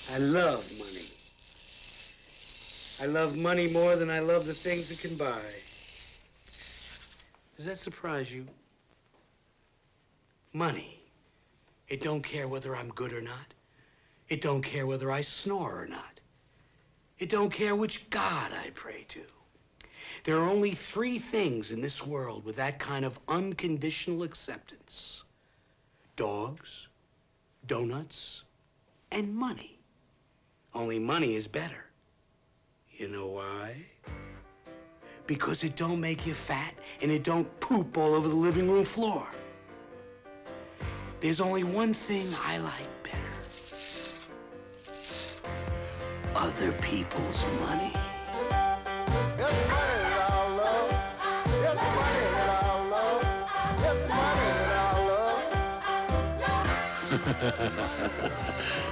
I love money. I love money more than I love the things it can buy. Does that surprise you? Money. It don't care whether I'm good or not. It don't care whether I snore or not. It don't care which God I pray to. There are only three things in this world with that kind of unconditional acceptance: dogs, donuts, and money. Only money is better. You know why? Because it don't make you fat and it don't poop all over the living room floor. There's only one thing I like better: other people's money. It's money that I love. It's money that I love. It's money that I love.